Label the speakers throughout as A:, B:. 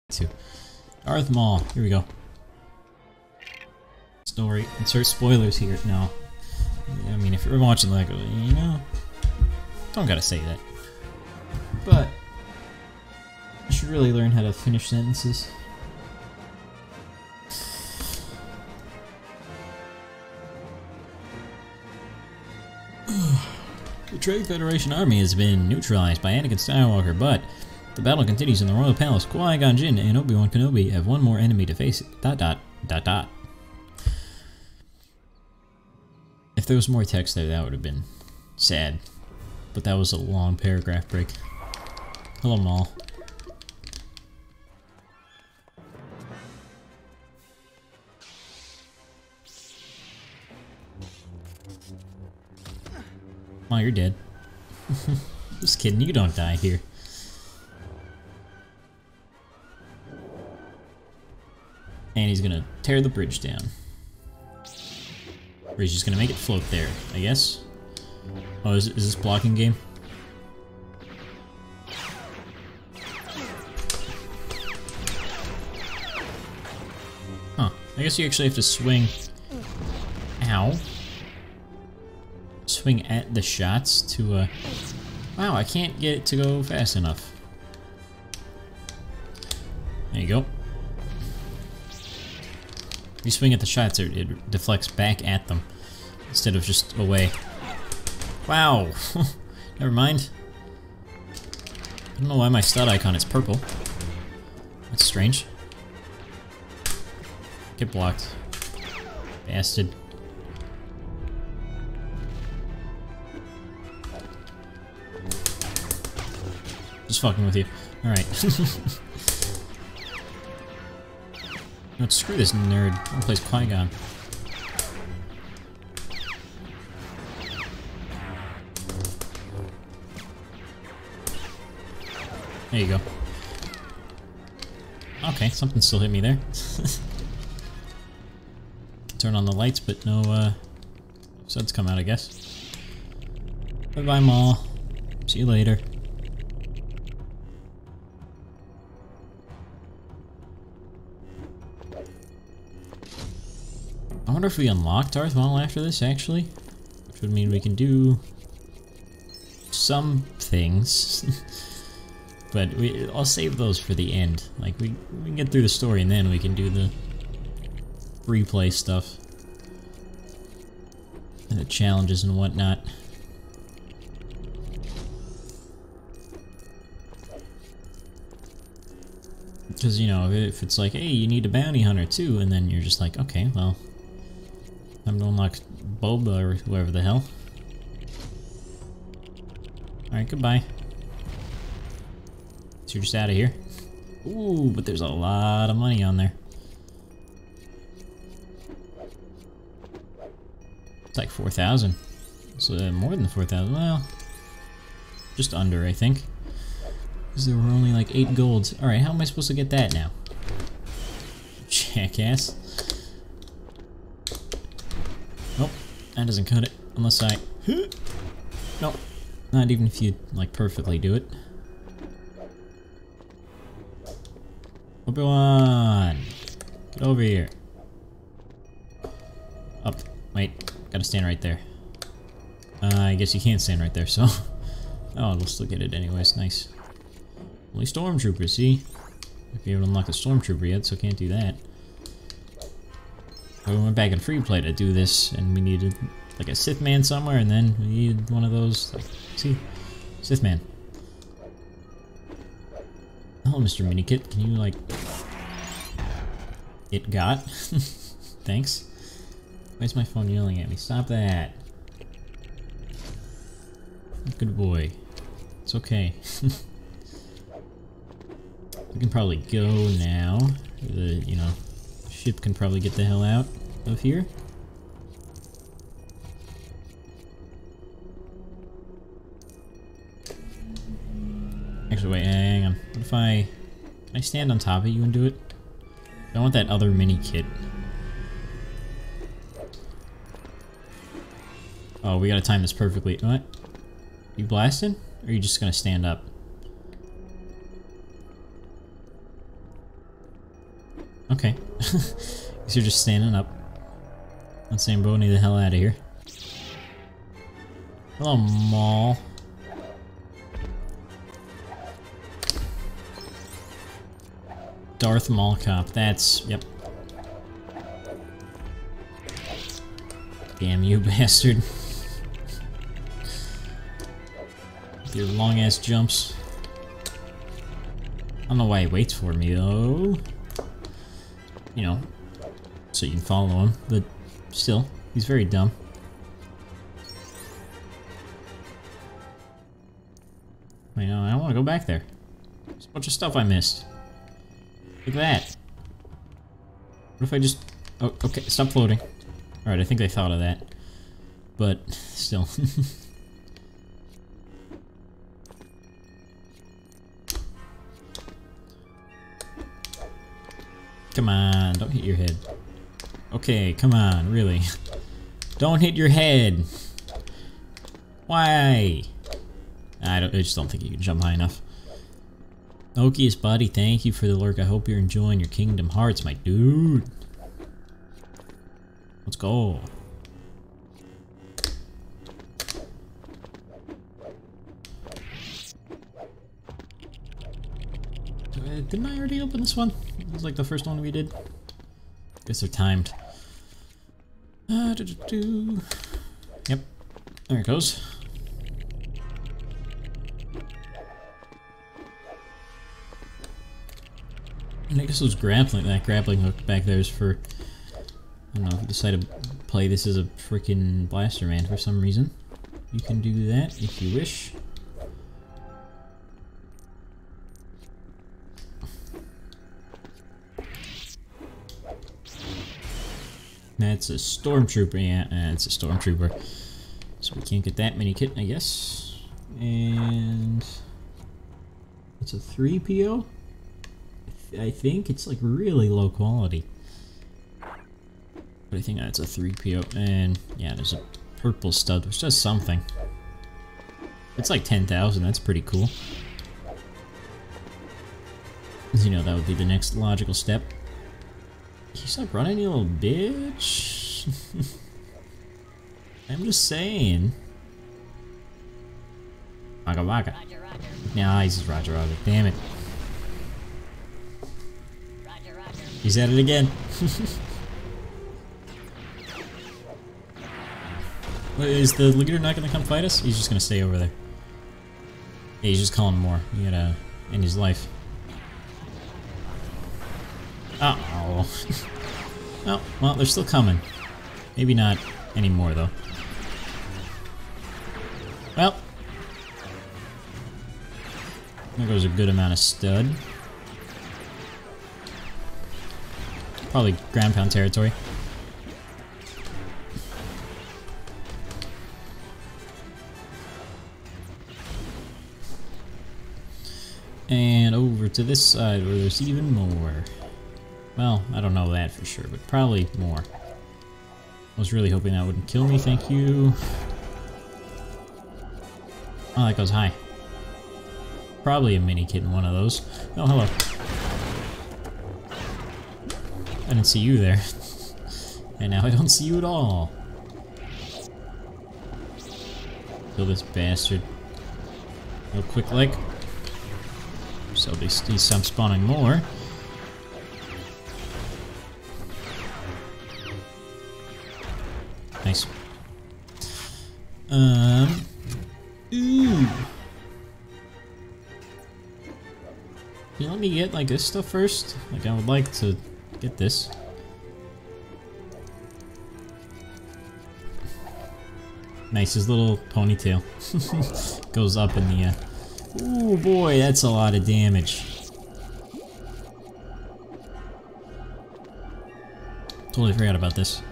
A: To Darth Maul. Here we go. Story. Insert spoilers here. No. I mean, if you're watching Lego, you know, don't gotta say that. But you should really learn how to finish sentences. The Trade Federation army has been neutralized by Anakin Skywalker, but the battle continues in the Royal Palace. Qui-Gon Jinn and Obi-Wan Kenobi have one more enemy to face. ... If there was more text there, that would have been sad. But that was a long paragraph break. Hello, Maul. Maul, you're dead. Just kidding, you don't die here. And he's gonna tear the bridge down. Or he's just gonna make it float there, I guess. Oh, is this blocking game? Huh. I guess you actually have to swing... Ow. Swing at the shots to, Wow, I can't get it to go fast enough. There you go. If you swing at the shots, it deflects back at them instead of just away. Wow! Never mind. I don't know why my stud icon is purple. That's strange. Get blocked. Bastard. Just fucking with you. Alright. No, screw this nerd. I'm gonna place Qui-Gon. There you go. Okay, something still hit me there. Turn on the lights, but no, suds come out, I guess. Bye-bye, Maul. See you later. I wonder if we unlock Darth Maul after this, actually. Which would mean we can do some things. But I'll save those for the end. Like, we can get through the story and then we can do the replay stuff. And the challenges and whatnot. Because, you know, if it's like, hey, you need a bounty hunter too, and then you're just like, okay, well, time to unlock Boba or whoever the hell. Alright, goodbye. So you're just out of here. Ooh, but there's a lot of money on there. It's like 4,000. So more than 4,000. Well, just under, I think. Because there were only like 8 golds. Alright, how am I supposed to get that now? Jackass. Nope, that doesn't cut it. Unless I... Nope. Not even if you, like, perfectly do it. Obi-Wan! Get over here. Up. Wait. Gotta stand right there. I guess you can't stand right there, so... Oh, we'll still get it anyways. Nice. Only Stormtroopers, see? If you haven't unlocked a Stormtrooper yet, so can't do that. We went back in free play to do this, and we needed like a Sith man somewhere, and then we needed one of those. Like, see? Sith man. Hello, Mr. Minikit. Can you, like... It got? Thanks. Why's my phone yelling at me? Stop that. Good boy. It's okay. We can probably go now. The, you know, ship can probably get the hell out of here. Actually, wait, hang on. What if can I stand on top of you and do it? I want that other mini kit. Oh, we gotta time this perfectly. What? You blasted? Or are you just gonna stand up? Okay. Guess you're just standing up. Not saying Boney the hell out of here. Hello, Maul. Darth Maul Cop. That's... yep. Damn you, bastard. With your long-ass jumps. I don't know why he waits for me, though. You know, so you can follow him, but still, he's very dumb. I know, I don't want to go back there. There's a bunch of stuff I missed. Look at that. What if I just... oh, okay, stop floating. Alright, I think I thought of that. But, still. Come on, don't hit your head. Okay, come on, really. Don't hit your head! Why? I just don't think you can jump high enough. Okius buddy, thank you for the lurk. I hope you're enjoying your Kingdom Hearts, my dude. Let's go. Didn't I already open this one? It was like the first one we did. Guess they're timed. Yep. There it goes. And I guess those grappling, that grappling hook back there is for, I don't know, if you decide to play this as a freaking Blaster Man for some reason. You can do that if you wish. That's a Stormtrooper, yeah, it's a Stormtrooper. So we can't get that mini kit, I guess. And it's a 3PO? I think it's like really low quality. But I think that's a 3PO. And yeah, there's a purple stud, which does something. It's like 10,000, that's pretty cool. You know, that would be the next logical step. You stop running, you little bitch. I'm just saying. Waka waka.
B: Roger, roger.
A: Nah, he's just Roger Roger. Damn it.
B: Roger, roger.
A: He's at it again. Is the leader not gonna come fight us? He's just gonna stay over there. Yeah, he's just calling more. He gotta end his life. Uh-oh. Oh, well, they're still coming. Maybe not anymore, though. Well. There goes a good amount of stud. Probably ground pound territory. And over to this side where there's even more. Well, I don't know that for sure, but probably more. I was really hoping that wouldn't kill me, thank you. Oh, that goes high. Probably a mini kit in one of those. Oh, hello. I didn't see you there. And now I don't see you at all. Kill this bastard. Real quick like. So they stop spawning more. Nice. Ooh. Can you let me get like this stuff first? Like I would like to get this. Nice, his little ponytail goes up in the ooh boy, that's a lot of damage. Totally forgot about this.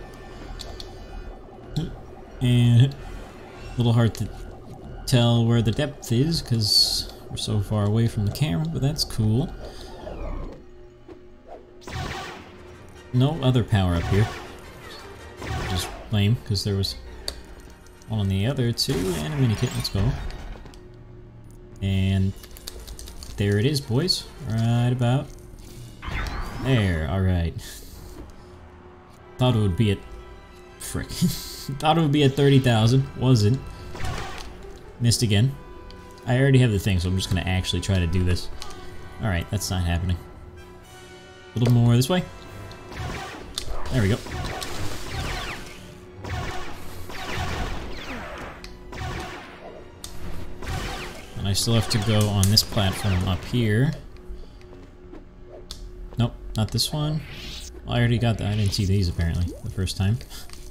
A: And a little hard to tell where the depth is because we're so far away from the camera, but that's cool. No other power up here. Which is lame because there was one on the other two and a mini kit. Let's go. And there it is, boys. Right about There, alright. Thought it would be at... Frick. Thought it would be at 30,000. Wasn't. Missed again. I already have the thing, so I'm just gonna actually try to do this. Alright, that's not happening. A little more this way. There we go. And I still have to go on this platform up here. Nope, not this one. Well, I already got that. I didn't see these apparently the first time.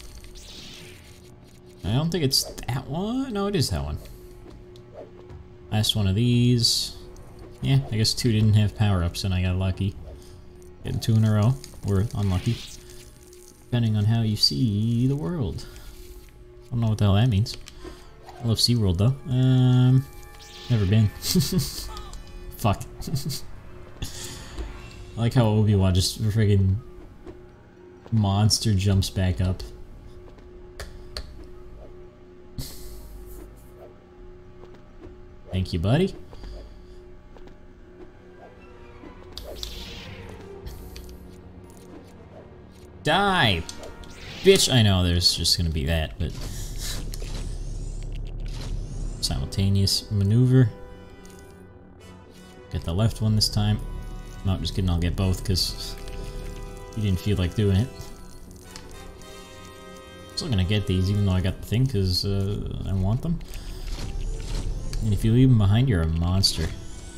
A: I don't think it's that one. No, it is that one. Last one of these. Yeah, I guess 2 didn't have power-ups and I got lucky. Getting 2 in a row. Or unlucky. Depending on how you see the world. I don't know what the hell that means. I love SeaWorld though. Never been. Fuck. I like how Obi-Wan just friggin' monster jumps back up. Thank you, buddy. Die! Bitch! I know there's just gonna be that, but... Simultaneous maneuver. Get the left one this time. No, just kidding, I'll get both, because he didn't feel like doing it. Still gonna get these, even though I got the thing, because I want them. And if you leave them behind, you're a monster.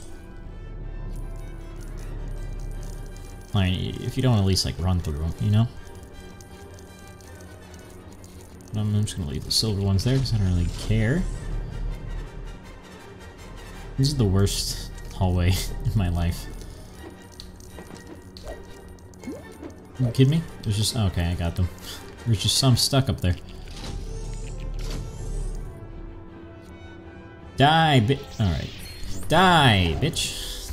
A: Like, if you don't at least, like, run through them, you know? I'm just gonna leave the silver ones there, because I don't really care. This is the worst hallway in my life. Are you kidding me? There's just... Oh, okay, I got them. There's just some stuck up there. Die, Alright. Die, bitch!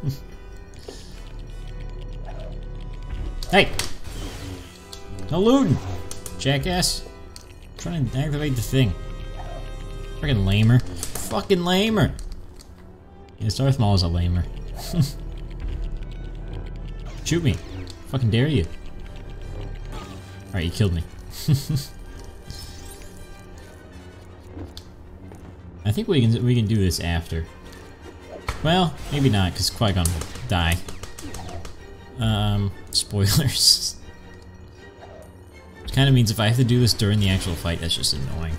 A: Hey! No looting! Jackass! I'm trying to activate the thing. Freaking lamer. Fucking lamer! Yes, Darth Maul is a lamer. Shoot me. Fucking dare you. Alright, you killed me. I think we can do this after. Well, maybe not, because Qui-Gon will die. Spoilers. Which kind of means if I have to do this during the actual fight, that's just annoying.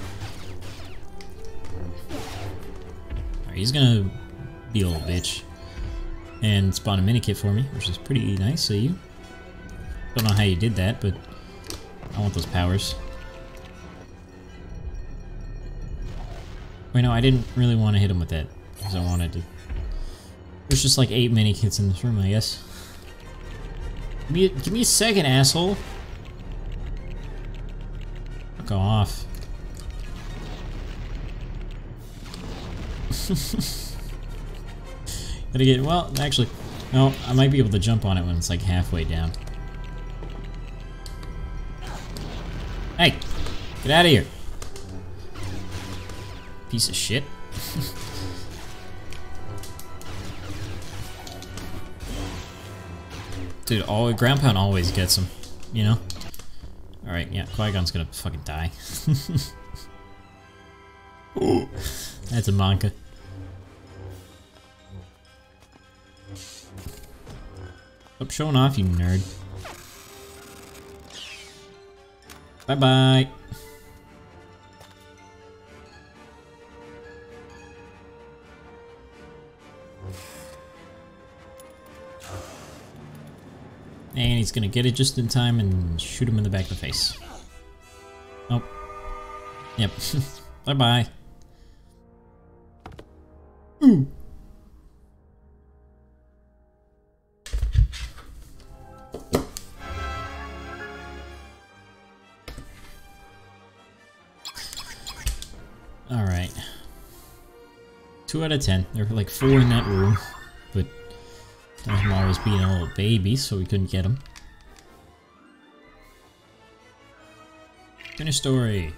A: Alright, he's gonna be a little bitch. And spawn a mini-kit for me, which is pretty nice of you. Don't know how you did that, but I want those powers. Wait, no, I didn't really want to hit him with that, because I wanted to. There's just like 8 mini-kits in this room, I guess. Give me a second, asshole. Fuck off. Gotta get, well, actually, no, I might be able to jump on it when it's like halfway down. Hey! Get out of here! Piece of shit. Dude, ground pound always gets him, you know? Alright, yeah, Qui-Gon's gonna fucking die. Ooh, that's a Monka. Stop showing off, you nerd. Bye-bye. And he's gonna get it just in time and shoot him in the back of the face. Nope. Yep. Bye-bye. Ooh. Alright. 2 out of 10. There were like 4 in that room, but Darth Maul was being a little baby, so we couldn't get him. Finish story.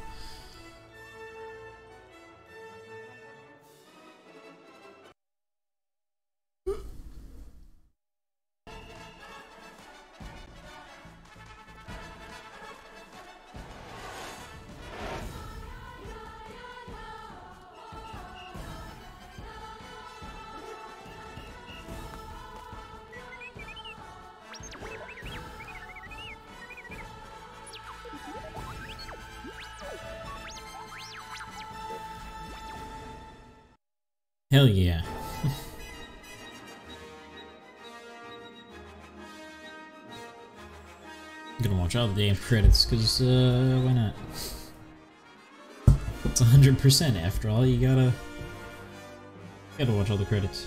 A: Hell yeah. I'm gonna watch all the damn credits, cause why not? It's 100% after all, you gotta watch all the credits.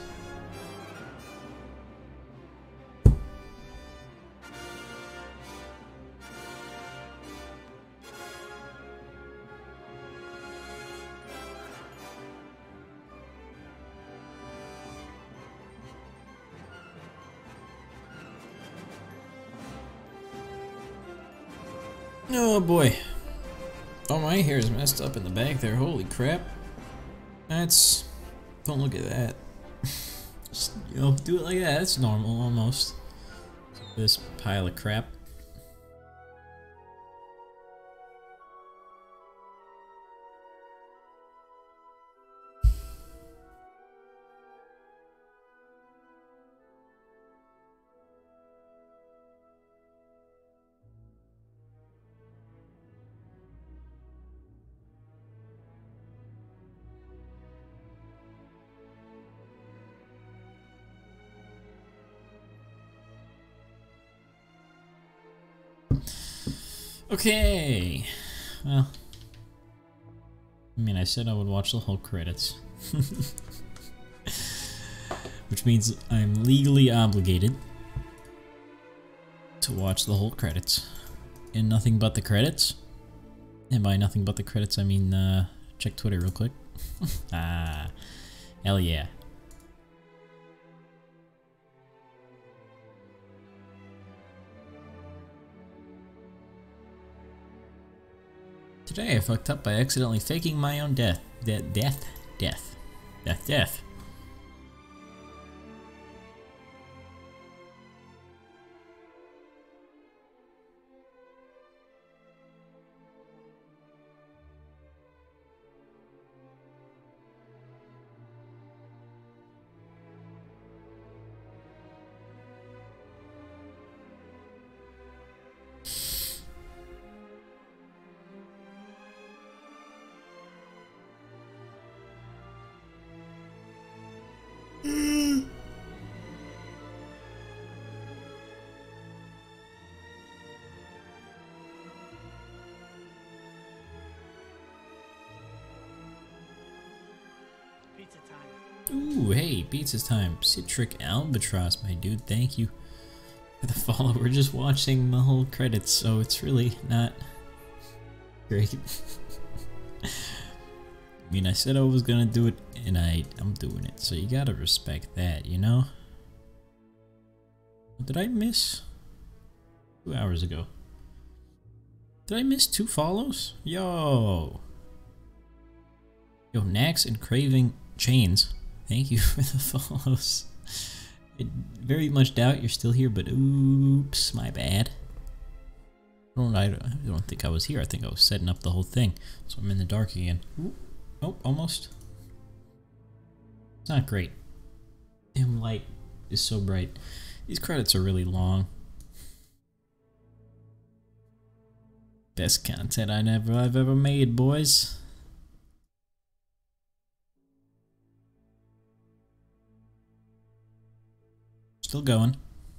A: Oh boy. Oh, my hair is messed up in the back there. Holy crap. That's... Don't look at that. Just, you know, do it like that. That's normal, almost. This pile of crap. Okay, well, I mean, I said I would watch the whole credits, which means I'm legally obligated to watch the whole credits, and nothing but the credits, and by nothing but the credits, I mean, check Twitter real quick. Ah, hell yeah. Today I fucked up by accidentally faking my own death. Death.
B: Pizza time.
A: Ooh, hey, pizza's time. Citric Albatross, my dude, thank you for the follow. We're just watching the whole credits, so it's really not great. I mean, I said I was gonna do it, and I'm doing it, so you gotta respect that, you know? Did I miss 2 hours ago? Did I miss 2 follows? Yo, Nax and Craving Chains, thank you for the follows. I very much doubt you're still here, but oops, my bad. I don't think I was here. I think I was setting up the whole thing, so I'm in the dark again. Ooh. Oh, almost. It's not great. Damn light is so bright. These credits are really long. Best content I've ever made, boys. Still going.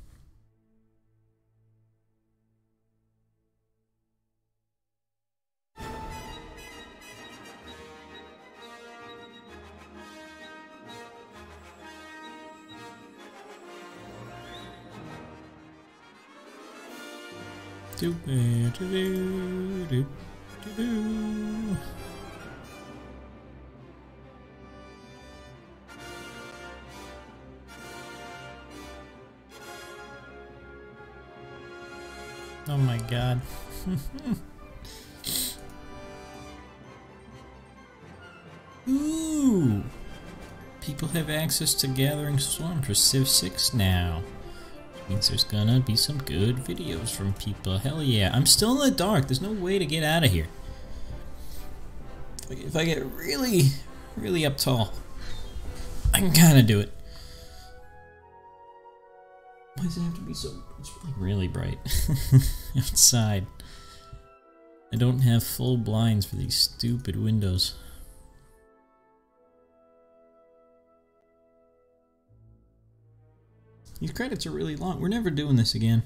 A: Oh my god. Ooh! People have access to Gathering Storm for Civ 6 now. Which means there's gonna be some good videos from people. Hell yeah. I'm still in the dark. There's no way to get out of here. If I get really, really up tall, I can kinda do it. Why does it have to be so... It's like really bright outside. I don't have full blinds for these stupid windows. These credits are really long. We're never doing this again.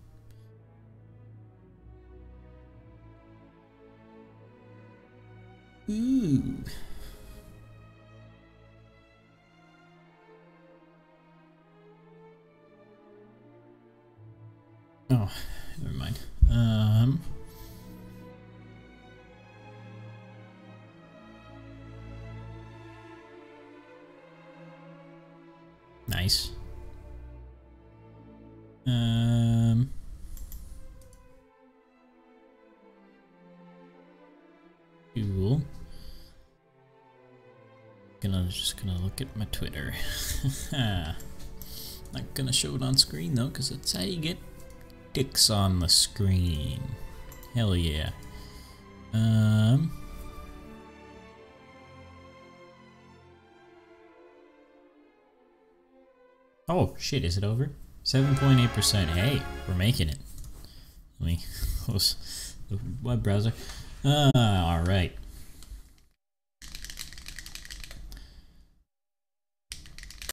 A: Ooh. Oh, never mind. Nice. Cool. Just gonna look at my Twitter. Not gonna show it on screen though, because that's how you get dicks on the screen. Hell yeah. Oh shit, is it over? 7.8%. Hey, we're making it. Let me close the web browser. Alright.